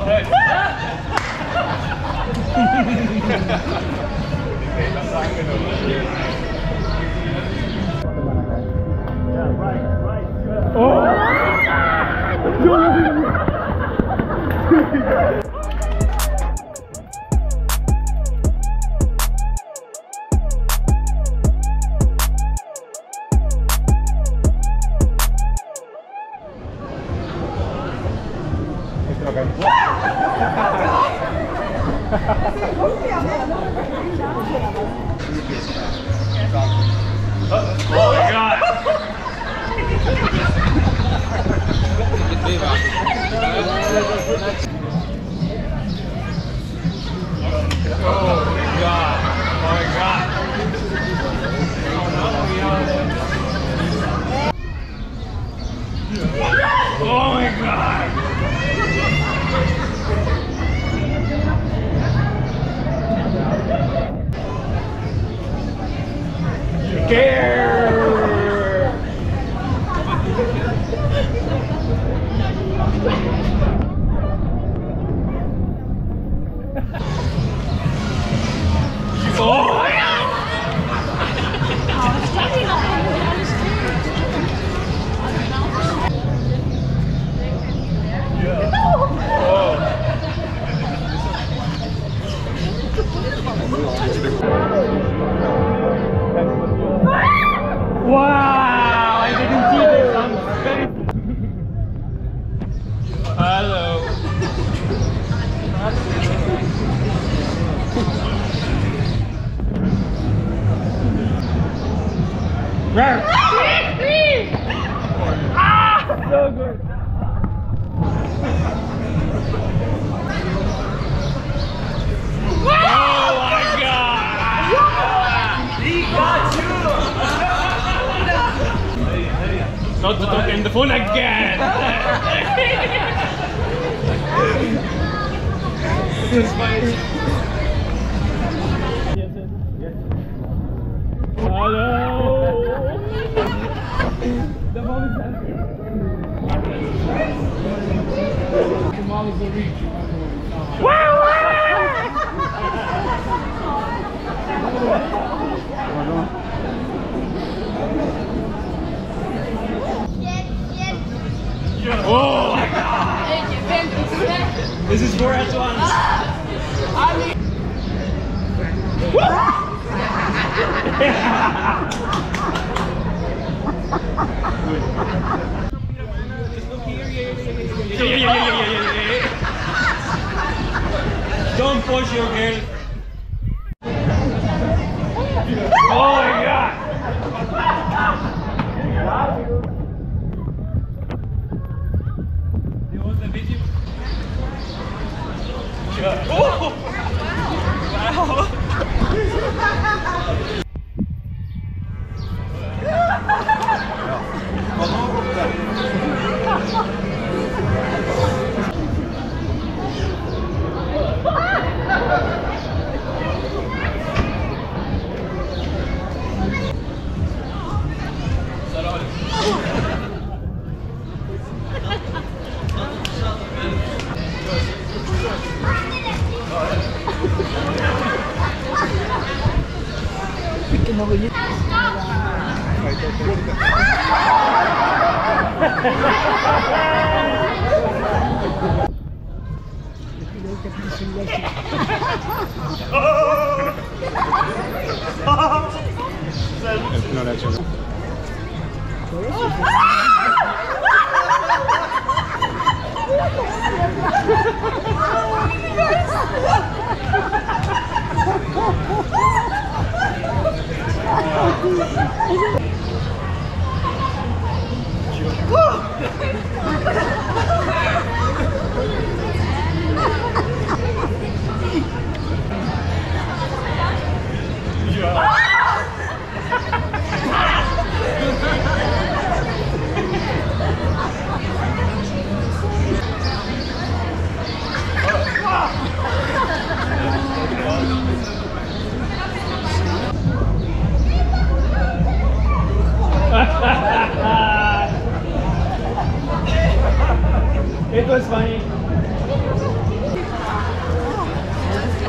Wow, I didn't see this. I'm very... Hello. So good. Oh my God! He got you! Not to talk in the phone again! This fight. Hello! The mom is happy. The mom is a reach. Wow! Oh my God! This is 4 at once. Don't push your girl. Oh my God! You want the video? Oh! Wow! No, that's it. It was funny.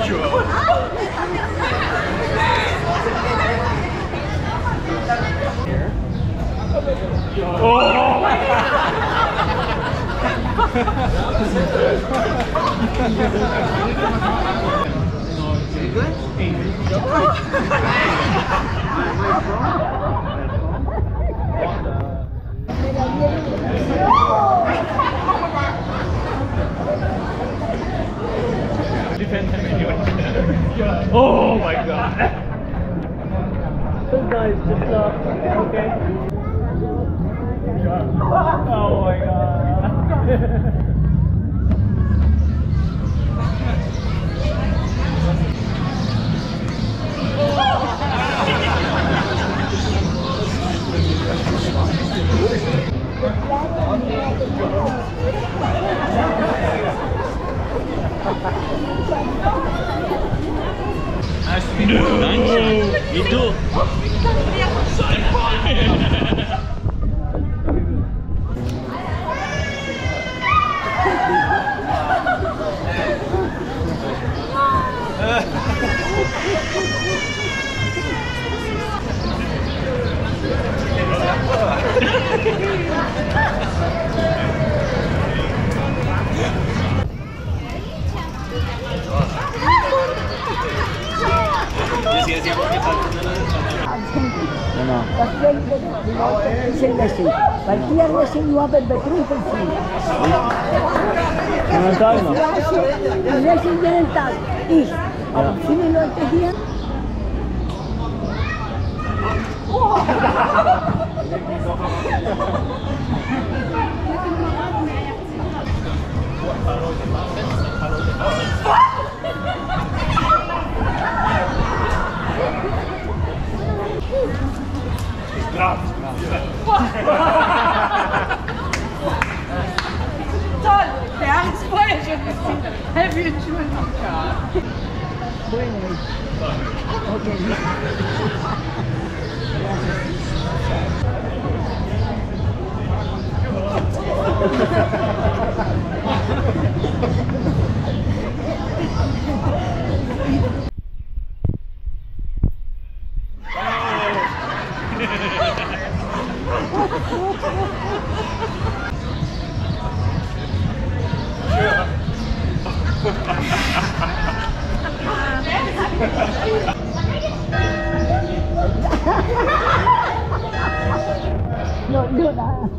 Oh my god. This guy is just okay. Oh my god. Itu. Genau. Das Geld wird die Leute ein bisschen lächeln. Weil hier lächeln nur, wenn betrunken sind. Einen Tag noch. Die lächeln jeden Tag. Ich. Aber viele Leute hier. Toll, der hat es vorher schon gesehen. Heavy Entschuldigung. Okay. No, no, no.